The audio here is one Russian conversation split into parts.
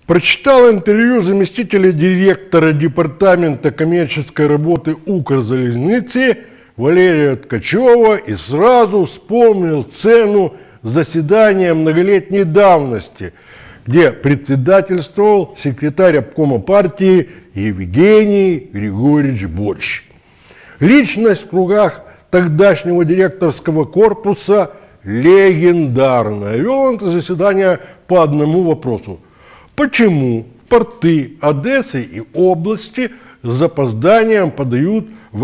Прочитал интервью заместителя директора департамента коммерческой работы Укрзалезницы Валерия Ткачева и сразу вспомнил сцену заседания многолетней давности, где председательствовал секретарь обкома партии Евгений Григорьевич Борщ. Личность в кругах тогдашнего директорского корпуса легендарная. Вел он это заседание по одному вопросу. Почему в порты Одессы и области с запозданием подают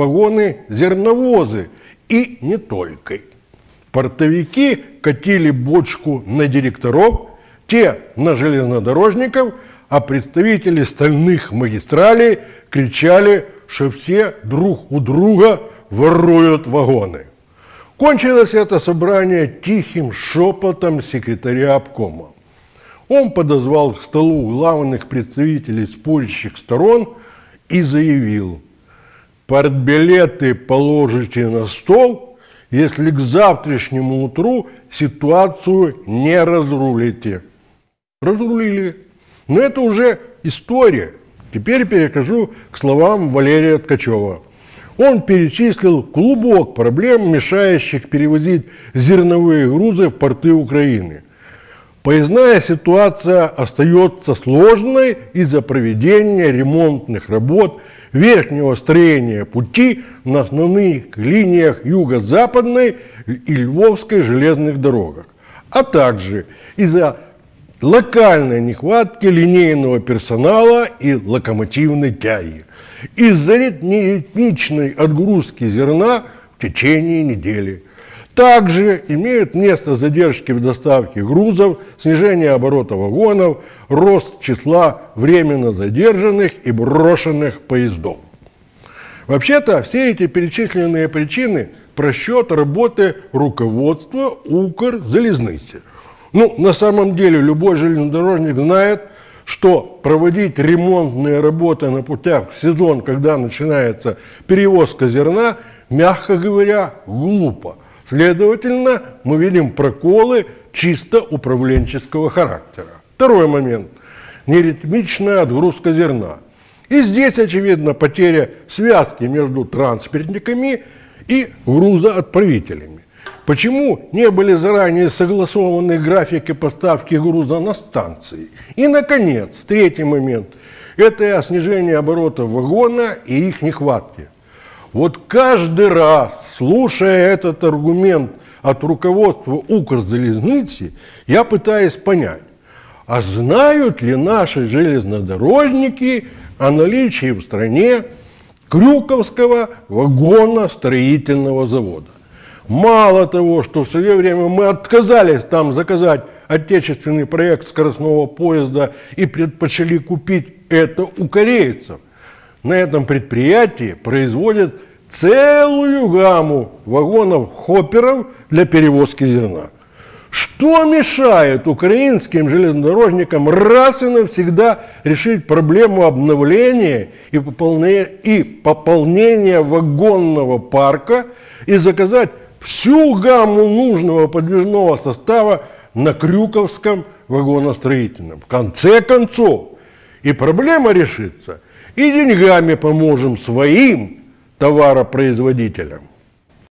вагоны-зерновозы? И не только. Портовики катили бочку на директоров, те на железнодорожников, а представители стальных магистралей кричали, что все друг у друга воруют вагоны. Кончилось это собрание тихим шепотом секретаря обкома. Он подозвал к столу главных представителей спорящих сторон и заявил: «Партбилеты положите на стол, если к завтрашнему утру ситуацию не разрулите». Разрулили. Но это уже история. Теперь перехожу к словам Валерия Ткачева. Он перечислил клубок проблем, мешающих перевозить зерновые грузы в порты Украины. Поездная ситуация остается сложной из-за проведения ремонтных работ верхнего строения пути на основных линиях юго-западной и Львовской железных дорогах, а также из-за локальной нехватки линейного персонала и локомотивной тяги, из-за неритмичной отгрузки зерна в течение недели. Также имеют место задержки в доставке грузов, снижение оборота вагонов, рост числа временно задержанных и брошенных поездов. Вообще-то все эти перечисленные причины – просчет работы руководства Укрзалезницы. На самом деле любой железнодорожник знает, что проводить ремонтные работы на путях в сезон, когда начинается перевозка зерна, мягко говоря, глупо. Следовательно, мы видим проколы чисто управленческого характера. Второй момент – неритмичная отгрузка зерна. И здесь, очевидно, потеря связки между транспортниками и грузоотправителями. Почему не были заранее согласованы графики поставки груза на станции? И, наконец, третий момент – это снижение оборота вагона и их нехватки. Вот каждый раз, слушая этот аргумент от руководства Укрзалезницы, я пытаюсь понять, а знают ли наши железнодорожники о наличии в стране Крюковского вагоностроительного завода? Мало того, что в свое время мы отказались там заказать отечественный проект скоростного поезда и предпочли купить это у корейцев, на этом предприятии производят целую гамму вагонов-хопперов для перевозки зерна. Что мешает украинским железнодорожникам раз и навсегда решить проблему обновления и пополнения вагонного парка и заказать всю гамму нужного подвижного состава на Крюковском вагоностроительном? В конце концов, и проблема решится, и деньгами поможем своим товаропроизводителям.